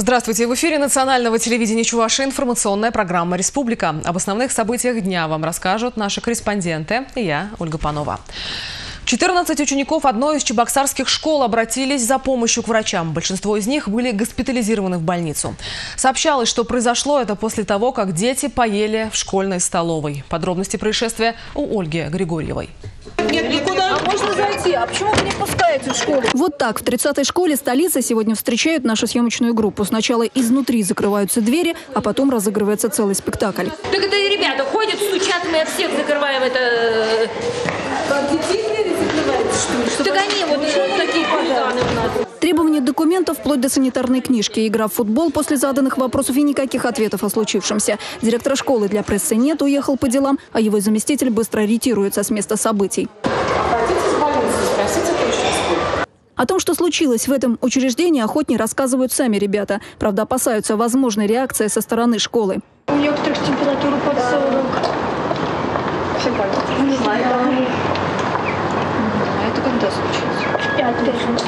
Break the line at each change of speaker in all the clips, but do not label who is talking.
Здравствуйте! В эфире национального телевидения Чувашии информационная программа «Республика». Об основных событиях дня вам расскажут наши корреспонденты и я, Ольга Панова. 14 учеников одной из чебоксарских школ обратились за помощью к врачам. Большинство из них были госпитализированы в больницу. Сообщалось, что произошло это после того, как дети поели в школьной столовой. Подробности происшествия у Ольги Григорьевой.
Нет, никуда. А можно зайти? А почему вы не пускаете в школу?
Вот так в 30-й школе столицы сегодня встречают нашу съемочную группу. Сначала изнутри закрываются двери, а потом разыгрывается целый спектакль.
Так это и ребята ходят, стучат, мы от всех закрываем это.
Как детей двери закрываете, что ли?
Так они вот такие хулиганы у нас.
Требования документов вплоть до санитарной книжки. Игра в футбол после заданных вопросов и никаких ответов о случившемся. Директора школы для прессы нет, уехал по делам, а его заместитель быстро ретируется с места событий. О том, что случилось в этом учреждении, охотнее рассказывают сами ребята. Правда, опасаются возможной реакции со стороны школы.
У некоторых температура под 40.
Всем понятно.
Не знаю.
А это когда случилось?
Пятницу.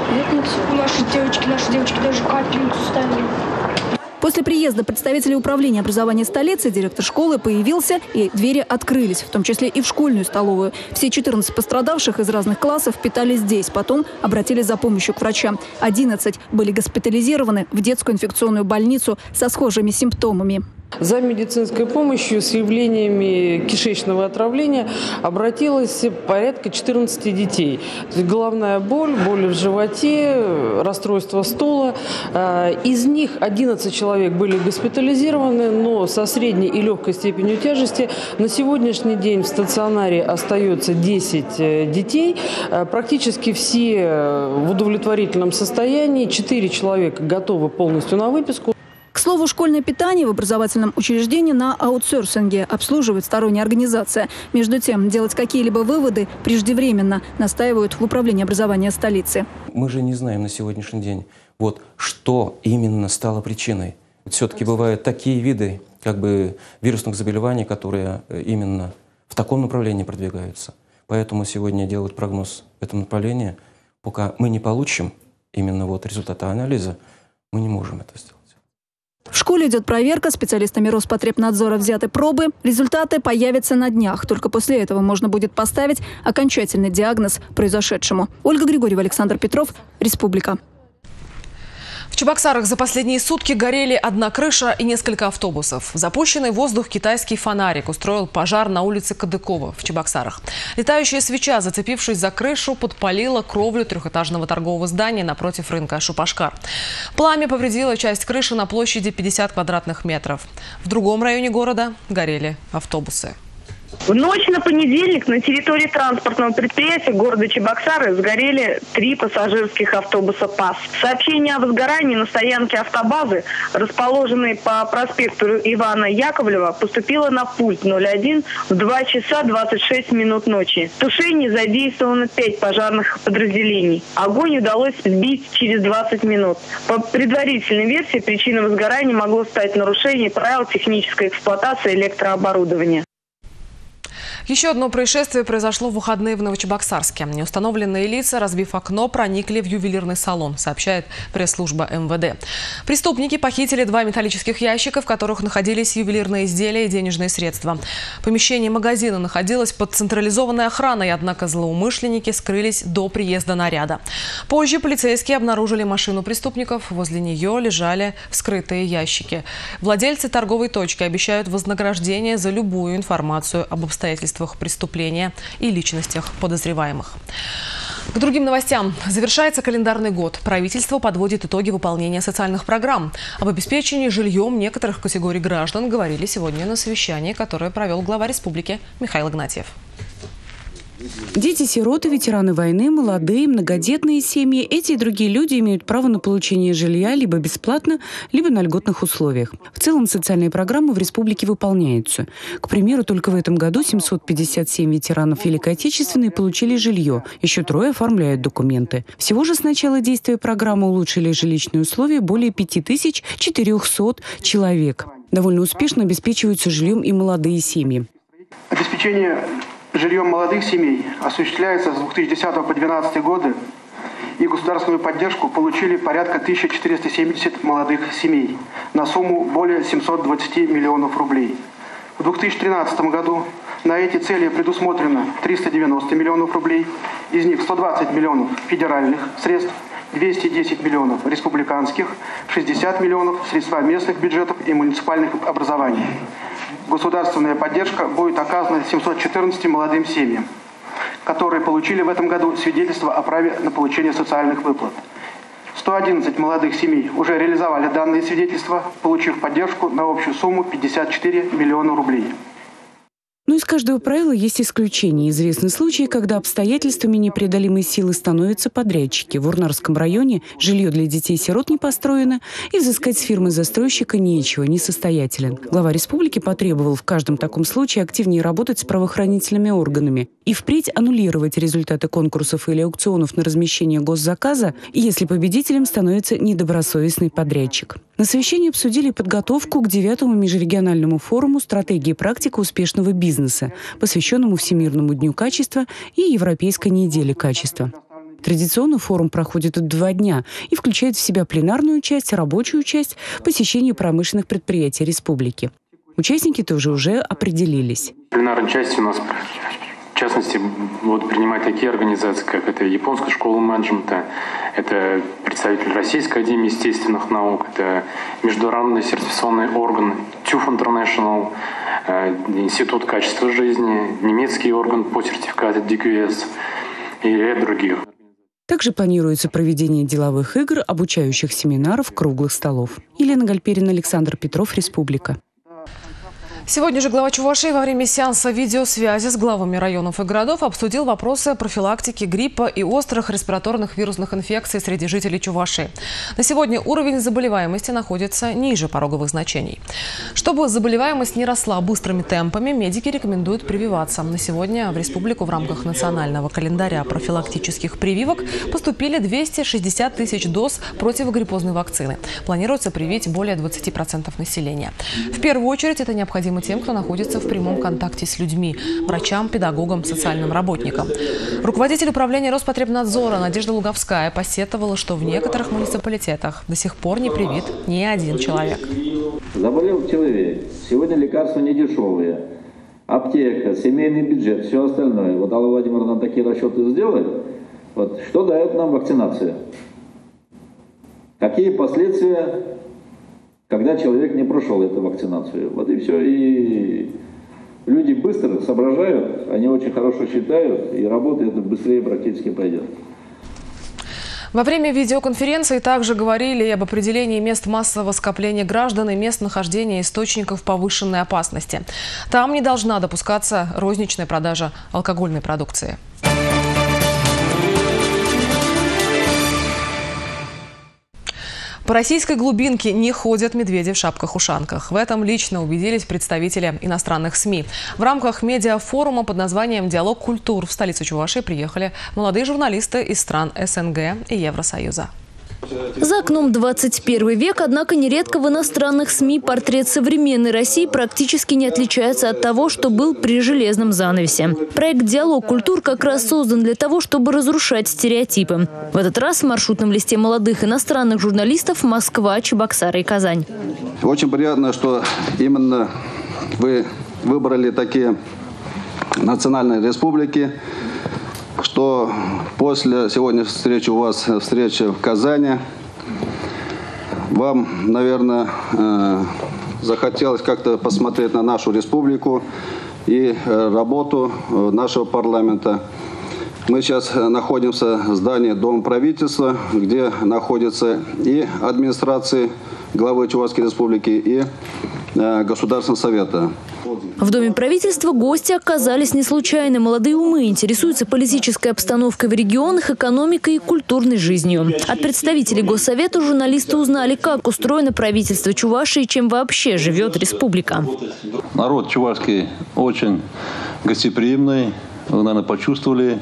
Наши девочки даже капельницу ставили.
После приезда представителей управления образования столицы директор школы появился, и двери открылись, в том числе и в школьную столовую. Все 14 пострадавших из разных классов питались здесь, потом обратились за помощью к врачам. 11 были госпитализированы в детскую инфекционную больницу со схожими симптомами.
За медицинской помощью с явлениями кишечного отравления обратилось порядка 14 детей. Головная боль, боли в животе, расстройство стула. Из них 11 человек были госпитализированы, но со средней и легкой степенью тяжести. На сегодняшний день в стационаре остается 10 детей. Практически все в удовлетворительном состоянии. 4 человека готовы полностью на выписку.
К слову, школьное питание в образовательном учреждении на аутсорсинге обслуживает сторонняя организация. Между тем, делать какие-либо выводы преждевременно, настаивают в управлении образования столицы.
Мы же не знаем на сегодняшний день, что именно стало причиной. Все-таки бывают такие виды вирусных заболеваний, которые именно в таком направлении продвигаются. Поэтому сегодня делать прогноз в этом направлении, пока мы не получим именно результаты анализа, мы не можем это сделать.
В школе идет проверка, специалистами Роспотребнадзора взяты пробы. Результаты появятся на днях. Только после этого можно будет поставить окончательный диагноз произошедшему. Ольга Григорьева, Александр Петров, Республика.
В Чебоксарах за последние сутки горели одна крыша и несколько автобусов. Запущенный в воздух китайский фонарик устроил пожар на улице Кадыкова в Чебоксарах. Летающая свеча, зацепившись за крышу, подпалила кровлю трехэтажного торгового здания напротив рынка Шупашкар. Пламя повредило часть крыши на площади 50 квадратных метров. В другом районе города горели автобусы.
В ночь на понедельник на территории транспортного предприятия города Чебоксары сгорели 3 пассажирских автобуса ПАС. Сообщение о возгорании на стоянке автобазы, расположенной по проспекту Ивана Яковлева, поступило на пульт 01 в 2 часа 26 минут ночи. В тушении задействовано 5 пожарных подразделений. Огонь удалось сбить через 20 минут. По предварительной версии, причиной возгорания могло стать нарушение правил технической эксплуатации электрооборудования.
Еще одно происшествие произошло в выходные в Новочебоксарске. Неустановленные лица, разбив окно, проникли в ювелирный салон, сообщает пресс-служба МВД. Преступники похитили 2 металлических ящика, в которых находились ювелирные изделия и денежные средства. Помещение магазина находилось под централизованной охраной, однако злоумышленники скрылись до приезда наряда. Позже полицейские обнаружили машину преступников. Возле нее лежали вскрытые ящики. Владельцы торговой точки обещают вознаграждение за любую информацию об обстоятельствах преступления и личностях подозреваемых. К другим новостям. Завершается календарный год. Правительство подводит итоги выполнения социальных программ. Об обеспечении жильем некоторых категорий граждан говорили сегодня на совещании, которое провел глава республики Михаил Игнатьев.
Дети-сироты, ветераны войны, молодые, многодетные семьи – эти и другие люди имеют право на получение жилья либо бесплатно, либо на льготных условиях. В целом социальные программы в республике выполняются. К примеру, только в этом году 757 ветеранов Великой Отечественной получили жилье, еще 3 оформляют документы. Всего же с начала действия программы улучшили жилищные условия более 5400 человек. Довольно успешно обеспечиваются жильем и молодые семьи.
Обеспечение жильем молодых семей осуществляется с 2010 по 2012 годы и государственную поддержку получили порядка 1470 молодых семей на сумму более 720 миллионов рублей. В 2013 году на эти цели предусмотрено 390 миллионов рублей, из них 120 миллионов федеральных средств, 210 миллионов республиканских, 60 миллионов средства местных бюджетов и муниципальных образований. Государственная поддержка будет оказана 714 молодым семьям, которые получили в этом году свидетельство о праве на получение социальных выплат. 111 молодых семей уже реализовали данные свидетельства, получив поддержку на общую сумму 54 миллиона рублей.
Но из каждого правила есть исключения. Известны случаи, когда обстоятельствами непреодолимой силы становятся подрядчики. В Урнарском районе жилье для детей-сирот не построено, и взыскать с фирмы-застройщика нечего, несостоятелен. Глава республики потребовал в каждом таком случае активнее работать с правоохранительными органами и впредь аннулировать результаты конкурсов или аукционов на размещение госзаказа, если победителем становится недобросовестный подрядчик. На совещании обсудили подготовку к 9-му межрегиональному форуму «Стратегия и практика успешного бизнеса», посвященному Всемирному дню качества и Европейской неделе качества. Традиционно форум проходит 2 дня и включает в себя пленарную часть, рабочую часть, посещение промышленных предприятий республики. Участники тоже уже определились.
Пленарная часть у нас, в частности, будут принимать такие организации, как это Японская школа менеджмента, это представитель Российской академии естественных наук, это международный сертификационный орган TÜV International, Институт качества жизни, немецкий орган по сертификату DQS и ряд других.
Также планируется проведение деловых игр, обучающих семинаров, круглых столов. Елена Гальперина, Александр Петров, Республика.
Сегодня же глава Чувашии во время сеанса видеосвязи с главами районов и городов обсудил вопросы профилактики гриппа и острых респираторных вирусных инфекций среди жителей Чувашии. На сегодня уровень заболеваемости находится ниже пороговых значений. Чтобы заболеваемость не росла быстрыми темпами, медики рекомендуют прививаться. На сегодня в республику в рамках национального календаря профилактических прививок поступили 260 тысяч доз противогриппозной вакцины. Планируется привить более 20% населения. В первую очередь это необходимо тем, кто находится в прямом контакте с людьми – врачам, педагогам, социальным работникам. Руководитель управления Роспотребнадзора Надежда Луговская посетовала, что в некоторых муниципалитетах до сих пор не привит ни один человек.
Заболел человек, сегодня лекарства не дешевые, аптека, семейный бюджет, все остальное. Вот Алла Владимировна такие расчеты сделает. Вот, что дает нам вакцинация? Какие последствия, когда человек не прошел эту вакцинацию? Вот и все. И люди быстро соображают, они очень хорошо считают, и работа это быстрее практически пойдет.
Во время видеоконференции также говорили и об определении мест массового скопления граждан и мест нахождения источников повышенной опасности. Там не должна допускаться розничная продажа алкогольной продукции. По российской глубинке не ходят медведи в шапках-ушанках. В этом лично убедились представители иностранных СМИ. В рамках медиафорума под названием «Диалог культур» в столицу Чувашии приехали молодые журналисты из стран СНГ и Евросоюза.
За окном 21 век, однако нередко в иностранных СМИ портрет современной России практически не отличается от того, что был при железном занавесе. Проект «Диалог культур» как раз создан для того, чтобы разрушать стереотипы. В этот раз в маршрутном листе молодых иностранных журналистов Москва, Чебоксары и Казань.
Очень приятно, что именно вы выбрали такие национальные республики, что после сегодняшней встречи у вас встреча в Казани, вам, наверное, захотелось как-то посмотреть на нашу республику и работу нашего парламента. Мы сейчас находимся в здании Дома правительства, где находятся и администрации главы Чувашской республики, и Государственного совета.
В Доме правительства гости оказались не случайно. Молодые умы интересуются политической обстановкой в регионах, экономикой и культурной жизнью. От представителей Госсовета журналисты узнали, как устроено правительство Чувашии и чем вообще живет республика.
Народ чувашский очень гостеприимный. Вы, наверное, почувствовали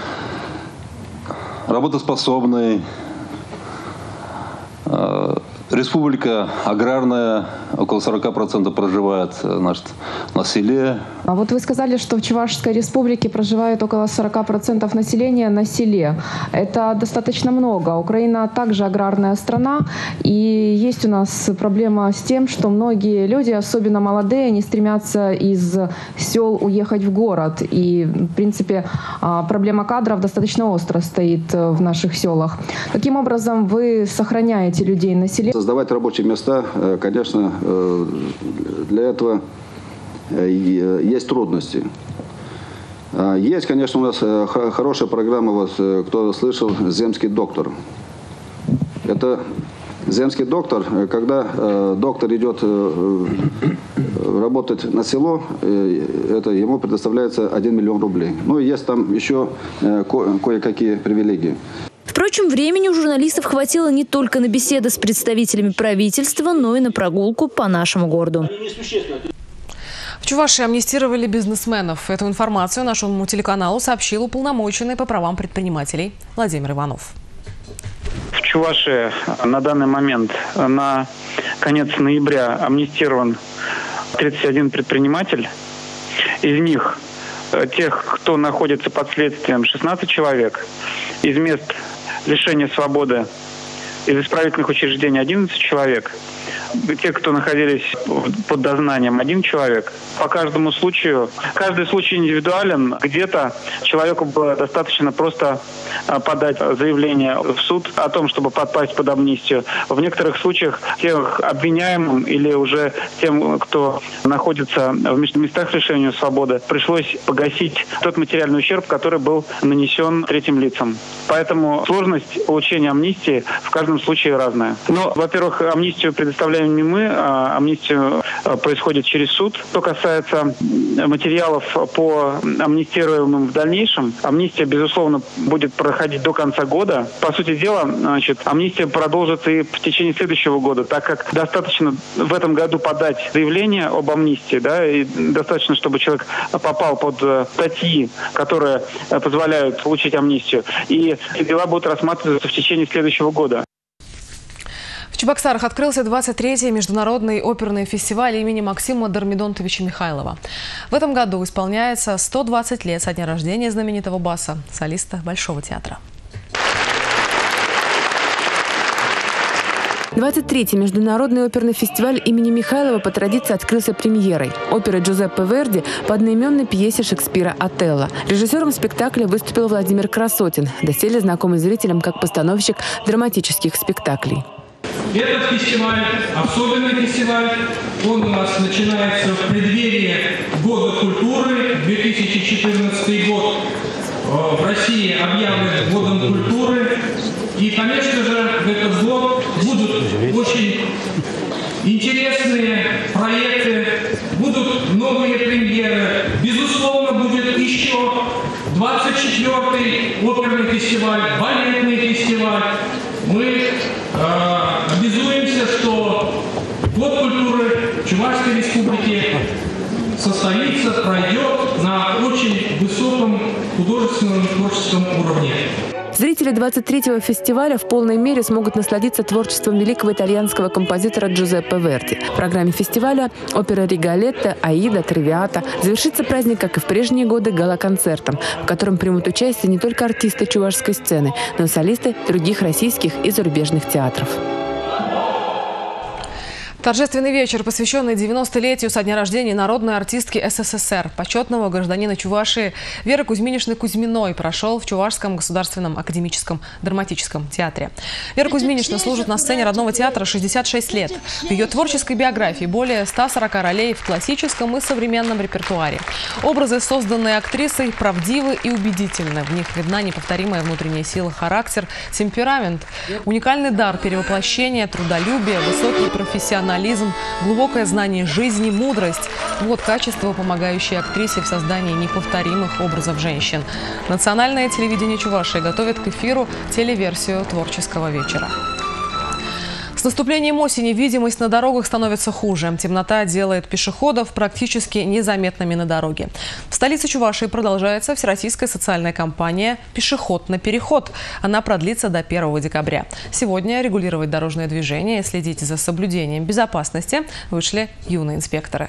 работоспособный. Республика аграрная, около 40% проживает на селе.
А вот вы сказали, что в Чувашской республике проживает около 40% населения на селе. Это достаточно много. Украина также аграрная страна, и есть у нас проблема с тем, что многие люди, особенно молодые, не стремятся из сел уехать в город. И, в принципе, проблема кадров достаточно остро стоит в наших селах. Каким образом вы сохраняете людей на селе?
Создавать рабочие места, конечно, для этого есть трудности. Есть, конечно, у нас хорошая программа, вот, кто слышал, «Земский доктор». Это земский доктор, когда доктор идет работать на село, это ему предоставляется 1 миллион рублей. Ну и есть там еще кое-какие привилегии.
Впрочем, времени у журналистов хватило не только на беседы с представителями правительства, но и на прогулку по нашему городу.
В Чувашии амнистировали бизнесменов. Эту информацию нашему телеканалу сообщил уполномоченный по правам предпринимателей Владимир Иванов.
В Чувашии на данный момент на конец ноября амнистирован 31 предприниматель. Из них тех, кто находится под следствием, 16 человек. Из мест лишения свободы из исправительных учреждений 11 человек. Те, кто находились под дознанием, 1 человек. По каждому случаю, каждый случай индивидуален. Где-то человеку было достаточно просто подать заявление в суд о том, чтобы попасть под амнистию. В некоторых случаях тем обвиняемым или уже тем, кто находится в местах лишения свободы, пришлось погасить тот материальный ущерб, который был нанесен третьим лицам. Поэтому сложность получения амнистии в каждом случае разная. Но, во-первых, амнистию предоставляем не мы, а амнистия происходит через суд. Что касается материалов по амнистируемым в дальнейшем, амнистия, безусловно, будет проходить до конца года. По сути дела, амнистия продолжится и в течение следующего года, так как достаточно в этом году подать заявление об амнистии, да, и достаточно, чтобы человек попал под статьи, которые позволяют получить амнистию. И дела будут рассматриваться в течение следующего года.
В Чебоксарах открылся 23-й международный оперный фестиваль имени Максима Дормидонтовича Михайлова. В этом году исполняется 120 лет со дня рождения знаменитого баса, солиста Большого театра.
23-й международный оперный фестиваль имени Михайлова по традиции открылся премьерой оперы Джузеппе Верди по одноименной пьесе Шекспира «Отелло». Режиссером спектакля выступил Владимир Красотин, доселе знакомый зрителям как постановщик драматических спектаклей.
Этот фестиваль, особенный фестиваль, он у нас начинается в преддверии Года культуры. 2014 год в России объявлен Годом культуры. И, конечно же, в этот год будут очень интересные проекты, будут новые премьеры. Безусловно, будет еще 24-й оперный фестиваль, балетный фестиваль. Мы обязуемся, что Год культуры Чувашской республики состоится, пройдет на очень высоком художественном творческом уровне.
Зрители 23-го фестиваля в полной мере смогут насладиться творчеством великого итальянского композитора Джузеппе Верди. В программе фестиваля опера «Риголетто», «Аида», «Травиата». Завершится праздник, как и в прежние годы, гала-концертом, в котором примут участие не только артисты чувашской сцены, но и солисты других российских и зарубежных театров.
Торжественный вечер, посвященный 90-летию со дня рождения народной артистки СССР, почетного гражданина Чувашии Веры Кузьминишны-Кузьминой, прошел в Чувашском государственном академическом драматическом театре. Вера Кузьминишна служит на сцене родного театра 66 лет. В ее творческой биографии более 140 ролей в классическом и современном репертуаре. Образы, созданные актрисой, правдивы и убедительны. В них видна неповторимая внутренняя сила, характер, темперамент, уникальный дар перевоплощения, трудолюбие, высокий профессионализм, глубокое знание жизни, мудрость. Вот качества, помогающие актрисе в создании неповторимых образов женщин. Национальное телевидение Чувашии готовит к эфиру телеверсию творческого вечера. С наступлением осени видимость на дорогах становится хуже. Темнота делает пешеходов практически незаметными на дороге. В столице Чувашии продолжается всероссийская социальная кампания «Пешеход на переход». Она продлится до 1 декабря. Сегодня регулировать дорожное движение и следить за соблюдением безопасности вышли юные инспекторы.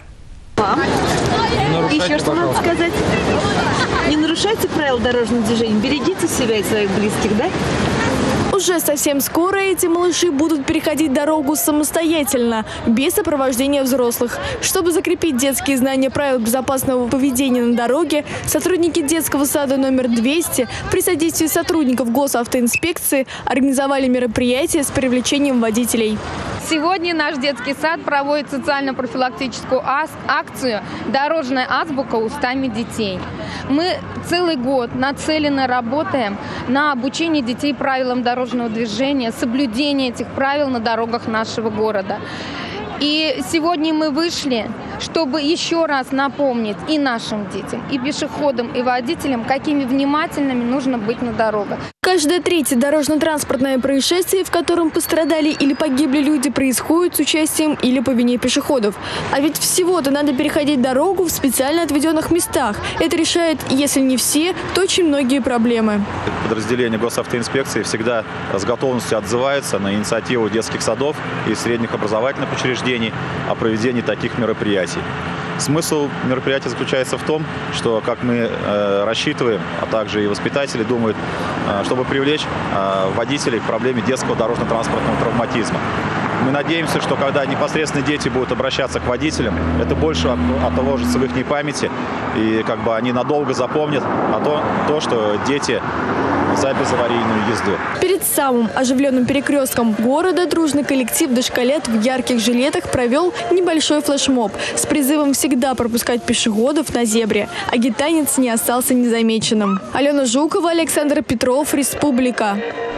Еще что надо сказать? Не нарушайте правила дорожного движения, берегите себя и своих близких, да?
Уже совсем скоро эти малыши будут переходить дорогу самостоятельно, без сопровождения взрослых. Чтобы закрепить детские знания правил безопасного поведения на дороге, сотрудники детского сада номер 200 при содействии сотрудников госавтоинспекции организовали мероприятие с привлечением водителей.
Сегодня наш детский сад проводит социально-профилактическую акцию «Дорожная азбука устами детей». Мы целый год нацеленно работаем на обучение детей правилам дорожного движения, соблюдение этих правил на дорогах нашего города. И сегодня мы вышли, чтобы еще раз напомнить и нашим детям, и пешеходам, и водителям, какими внимательными нужно быть на дорогах.
Каждое третье дорожно-транспортное происшествие, в котором пострадали или погибли люди, происходит с участием или по вине пешеходов. А ведь всего-то надо переходить дорогу в специально отведенных местах. Это решает, если не все, то очень многие проблемы.
Подразделение госавтоинспекции всегда с готовностью отзывается на инициативу детских садов и средних образовательных учреждений о проведении таких мероприятий. Смысл мероприятия заключается в том, что, как мы рассчитываем, а также и воспитатели думают, чтобы привлечь водителей к проблеме детского дорожно-транспортного травматизма. Мы надеемся, что когда непосредственно дети будут обращаться к водителям, это больше отложится в их памяти, и как бы они надолго запомнят то, что дети за безаварийную езду.
Перед самым оживленным перекрестком города дружный коллектив дошколят в ярких жилетах провел небольшой флешмоб с призывом всегда пропускать пешеходов на зебре. А гитанец не остался незамеченным. Алена Жукова, Александр Петров, Республика.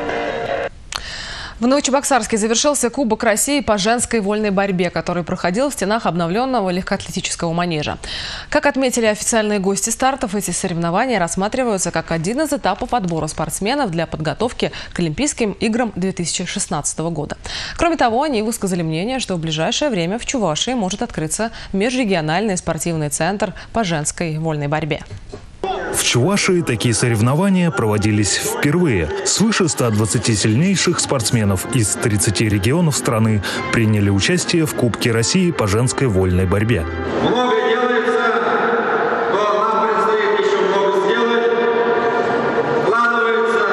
В Новочебоксарске завершился Кубок России по женской вольной борьбе, который проходил в стенах обновленного легкоатлетического манежа. Как отметили официальные гости стартов, эти соревнования рассматриваются как один из этапов отбора спортсменов для подготовки к Олимпийским играм 2016 года. Кроме того, они высказали мнение, что в ближайшее время в Чувашии может открыться межрегиональный спортивный центр по женской вольной борьбе.
В Чувашии такие соревнования проводились впервые. Свыше 120 сильнейших спортсменов из 30 регионов страны приняли участие в Кубке России по женской вольной борьбе.
Много делается, но нам предстоит еще много сделать. Вкладывается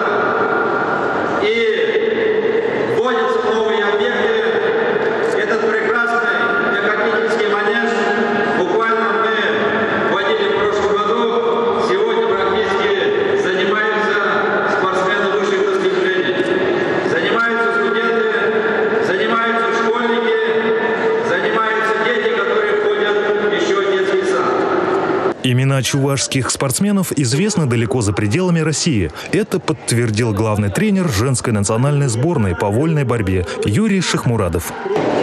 и вводятся новые объекты. Этот прекрасный легкоатлетический манеж буквально мы вводили в прошлом году. Сегодня практически занимаются спортсмены высших достижений. Занимаются студенты, занимаются школьники, занимаются дети, которые ходят еще в детский сад.
Имена чувашских спортсменов известны далеко за пределами России. Это подтвердил главный тренер женской национальной сборной по вольной борьбе Юрий Шахмурадов.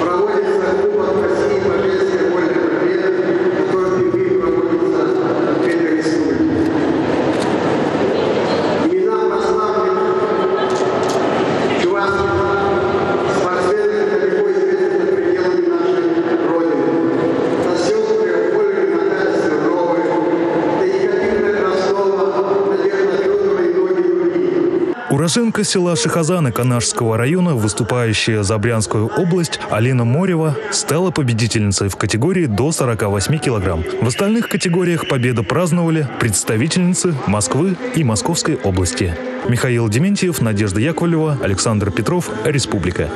Уроженка села Шахазаны Канашского района, выступающая за Брянскую область, Алина Морева стала победительницей в категории до 48 килограмм. В остальных категориях победу праздновали представительницы Москвы и Московской области. Михаил Дементьев, Надежда Яковлева, Александр Петров, Республика.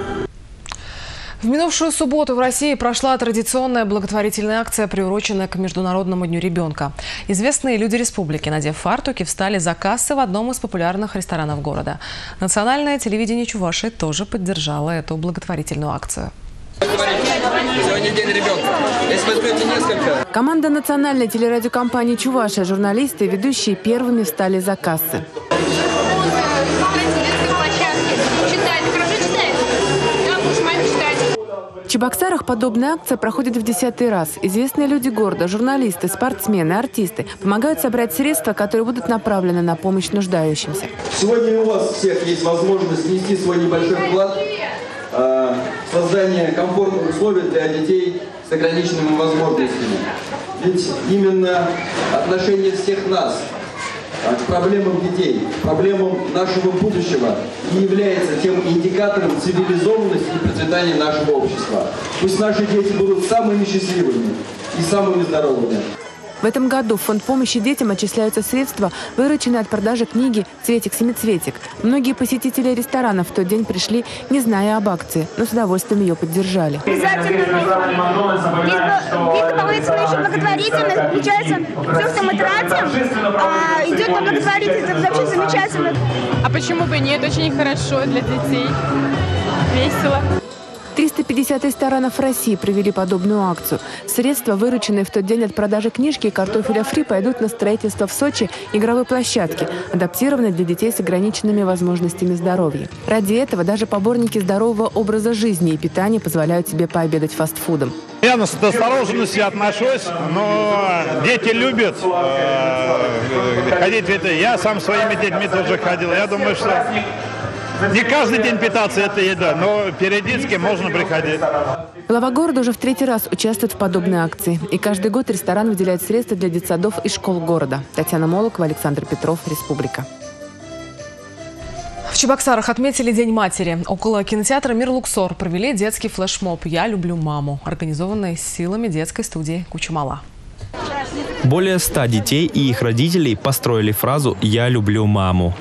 В минувшую субботу в России прошла традиционная благотворительная акция, приуроченная к Международному дню ребенка. Известные люди республики, надев фартуки, встали за кассы в одном из популярных ресторанов города. Национальное телевидение Чувашии тоже поддержало эту благотворительную акцию.
Сегодня день ребенка. Если возьмете несколько...
Команда национальной телерадиокомпании «Чувашия», журналисты и ведущие первыми встали за кассы. В Чебоксарах подобная акция проходит в 10-й раз. Известные люди города, журналисты, спортсмены, артисты помогают собрать средства, которые будут направлены на помощь нуждающимся.
Сегодня у вас всех есть возможность внести свой небольшой вклад создание комфортных условий для детей с ограниченными возможностями. Ведь именно отношение всех нас к проблемам детей, проблемам нашего будущего и является тем индикатором цивилизованности и процветания нашего общества. Пусть наши дети будут самыми счастливыми и самыми здоровыми.
В этом году в фонд помощи детям отчисляются средства, вырученные от продажи книги «Цветик-семицветик». Многие посетители ресторанов в тот день пришли, не зная об акции, но с удовольствием ее поддержали.
Обязательно видно повышенная еще благотворительность. Получается, все, что мы тратим, идет на благотворительность. Это вообще замечательно.
А почему бы нет? Очень хорошо для детей. Весело.
350 ресторанов России провели подобную акцию. Средства, вырученные в тот день от продажи книжки и картофеля фри, пойдут на строительство в Сочи игровой площадки, адаптированной для детей с ограниченными возможностями здоровья. Ради этого даже поборники здорового образа жизни и питания позволяют себе пообедать фастфудом.
Я с осторожностью отношусь, но дети любят ходить в это. Я сам своими детьми тоже ходил. Я думаю, что не каждый день питаться этой едой, но периодически можно приходить.
Глава города уже в 3-й раз участвует в подобной акции. И каждый год ресторан выделяет средства для детсадов и школ города. Татьяна Молокова, Александр Петров, Республика.
В Чебоксарах отметили День матери. Около кинотеатра «Мир Луксор» провели детский флешмоб «Я люблю маму», организованный силами детской студии «Кучумала».
Более 100 детей и их родителей построили фразу «Я люблю маму».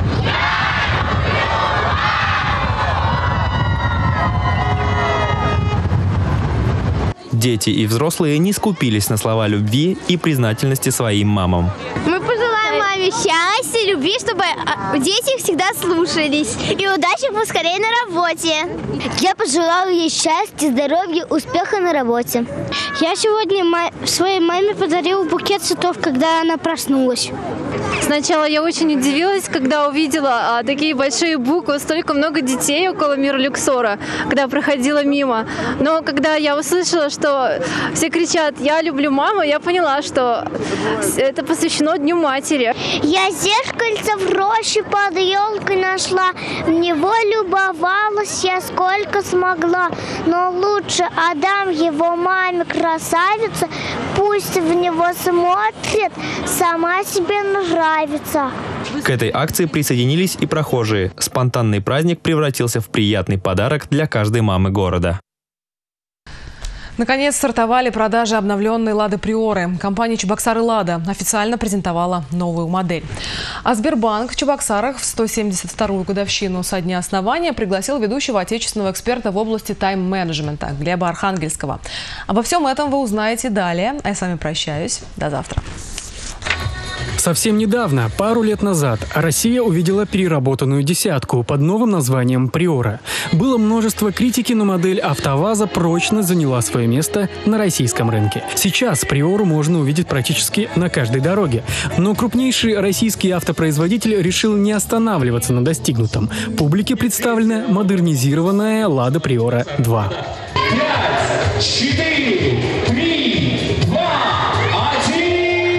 Дети и взрослые не скупились на слова любви и признательности своим мамам.
Мы пожелаем маме счастья, любви, чтобы дети всегда слушались. И удачи поскорее на работе. Я пожелала ей счастья, здоровья, успеха на работе. Я сегодня своей маме подарила букет цветов, когда она проснулась.
Сначала я очень удивилась, когда увидела такие большие буквы, столько много детей около «Мира Люксора», когда проходила мимо. Но когда я услышала, что все кричат «Я люблю маму», я поняла, что это посвящено Дню матери.
Я зеркальце в роще под елкой нашла, в него любовалась я сколько смогла. Но лучше отдам его маме красавице, пусть в него смотрит, сама себе нравится.
К этой акции присоединились и прохожие. Спонтанный праздник превратился в приятный подарок для каждой мамы города.
Наконец стартовали продажи обновленной «Лады Приоры». Компания «Чебоксары Лада» официально презентовала новую модель. А Сбербанк в Чебоксарах в 172-ю годовщину со дня основания пригласил ведущего отечественного эксперта в области тайм-менеджмента Глеба Архангельского. Обо всем этом вы узнаете далее. А я с вами прощаюсь. До завтра.
Совсем недавно, пару лет назад, Россия увидела переработанную десятку под новым названием «Приора». Было множество критики, но модель «АвтоВАЗа» прочно заняла свое место на российском рынке. Сейчас «Приору» можно увидеть практически на каждой дороге. Но крупнейший российский автопроизводитель решил не останавливаться на достигнутом. Публике представлена модернизированная «Лада Приора 2».
5, 4, 3, 2, 1.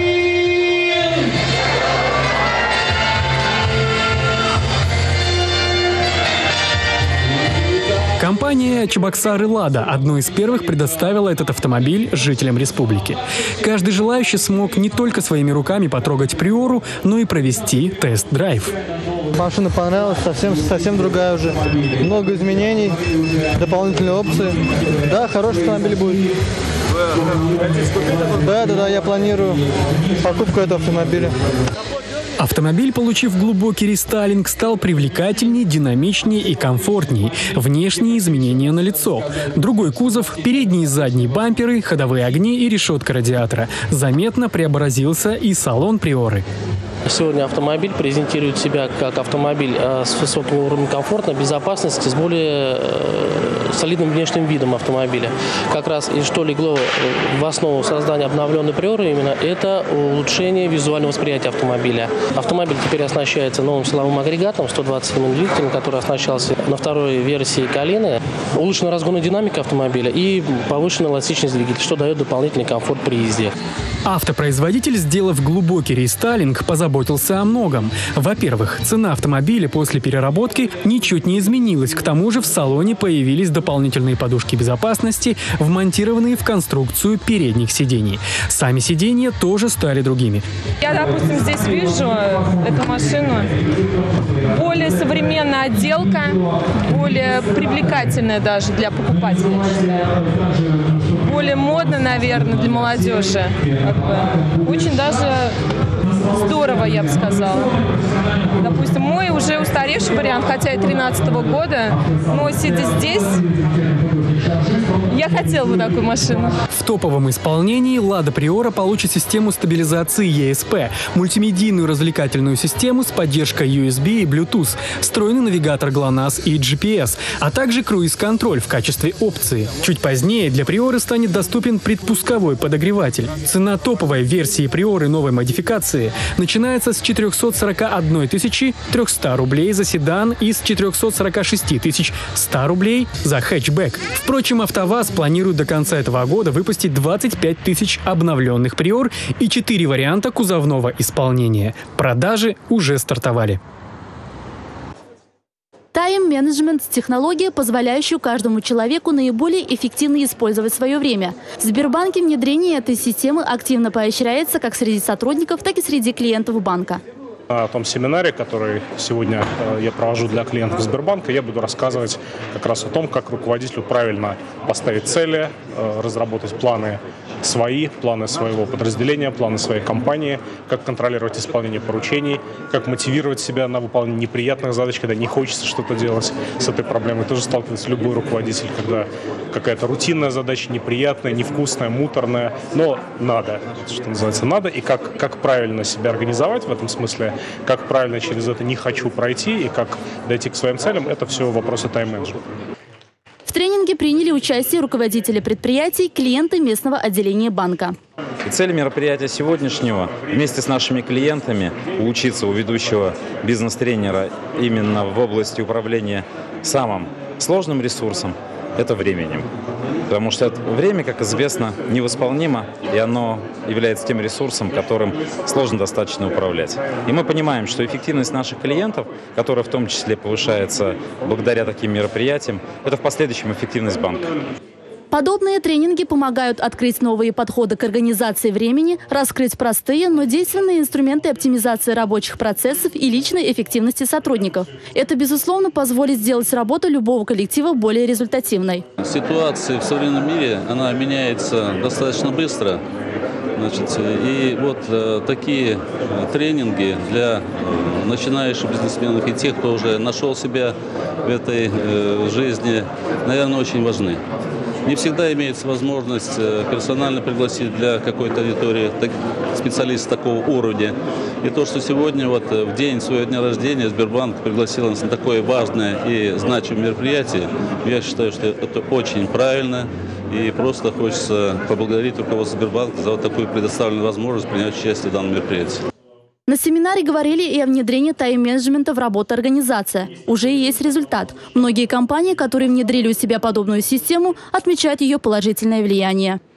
Компания «Чебоксары Лада» одной из первых предоставила этот автомобиль жителям республики. Каждый желающий смог не только своими руками потрогать «Приору», но и провести тест-драйв.
Машина понравилась, совсем другая уже. Много изменений, дополнительные опции. Да, хороший автомобиль будет. Да, я планирую покупку этого автомобиля.
Автомобиль, получив глубокий рестайлинг, стал привлекательнее, динамичнее и комфортнее. Внешние изменения налицо. Другой кузов, передние и задние бамперы, ходовые огни и решетка радиатора. Заметно преобразился и салон «Приоры».
Сегодня автомобиль презентирует себя как автомобиль с высоким уровнем комфорта, безопасности, с более солидным внешним видом автомобиля. Как раз и что легло в основу создания обновленной «Приоры» именно это улучшение визуального восприятия автомобиля. Автомобиль теперь оснащается новым силовым агрегатом 120 двигателем, который оснащался на второй версии «Калины». Улучшена разгонная динамика автомобиля и повышенная эластичность двигателя, что дает дополнительный комфорт при езде.
Автопроизводитель, сделав глубокий рестайлинг, позаботился о многом. Во-первых, цена автомобиля после переработки ничуть не изменилась. К тому же в салоне появились дополнительные подушки безопасности, вмонтированные в конструкцию передних сидений. Сами сиденья тоже стали другими.
Я, допустим, здесь вижу эту машину. Более современная отделка, более привлекательная даже для покупателей. Более модно, наверное, для молодежи. Очень даже здорово, я бы сказала. Допустим, мой уже устаревший вариант, хотя и 13-го года, но сидя здесь, я хотела бы такую машину.
В топовом исполнении Lada Priora получит систему стабилизации ESP, мультимедийную развлекательную систему с поддержкой USB и Bluetooth, встроенный навигатор GLONASS и GPS, а также круиз-контроль в качестве опции. Чуть позднее для Priora станет доступен предпусковой подогреватель. Цена топовой версии Priora новой модификации начинается с 441 300 рублей за седан и с 446 100 рублей за хэтчбэк. Впрочем, АвтоВАЗ планирует до конца этого года выпустить 25 тысяч обновленных Prior и 4 варианта кузовного исполнения. Продажи уже стартовали.
Тайм-менеджмент – технология, позволяющая каждому человеку наиболее эффективно использовать свое время. В Сбербанке внедрение этой системы активно поощряется как среди сотрудников, так и среди клиентов банка.
На том семинаре, который сегодня я провожу для клиентов Сбербанка, я буду рассказывать как раз о том, как руководителю правильно поставить цели, разработать планы своего подразделения, планы своей компании, как контролировать исполнение поручений, как мотивировать себя на выполнение неприятных задач, когда не хочется что-то делать. С этой проблемой тоже сталкивается любой руководитель, когда какая-то рутинная задача, неприятная, невкусная, муторная, но надо, что называется, надо, и как правильно себя организовать в этом смысле, как правильно через это не хочу пройти и как дойти к своим целям, это все вопросы тайм-менеджмента.
В тренинге приняли участие руководители предприятий, клиенты местного отделения банка.
И цель мероприятия сегодняшнего вместе с нашими клиентами учиться у ведущего бизнес-тренера именно в области управления самым сложным ресурсом – это временем. Потому что время, как известно, невосполнимо, и оно является тем ресурсом, которым сложно достаточно управлять. И мы понимаем, что эффективность наших клиентов, которая в том числе повышается благодаря таким мероприятиям, это в последующем эффективность банка.
Подобные тренинги помогают открыть новые подходы к организации времени, раскрыть простые, но действенные инструменты оптимизации рабочих процессов и личной эффективности сотрудников. Это, безусловно, позволит сделать работу любого коллектива более результативной.
Ситуация в современном мире, она меняется достаточно быстро. И вот такие тренинги для начинающих бизнесменов и тех, кто уже нашел себя в этой жизни, наверное, очень важны. Не всегда имеется возможность персонально пригласить для какой-то аудитории специалиста такого уровня. И то, что сегодня, в день своего дня рождения, Сбербанк пригласил нас на такое важное и значимое мероприятие, я считаю, что это очень правильно. И просто хочется поблагодарить руководство Сбербанка за такую предоставленную возможность принять участие в данном мероприятии.
На семинаре говорили и о внедрении тайм-менеджмента в работу организации. Уже есть результат. Многие компании, которые внедрили у себя подобную систему, отмечают ее положительное влияние.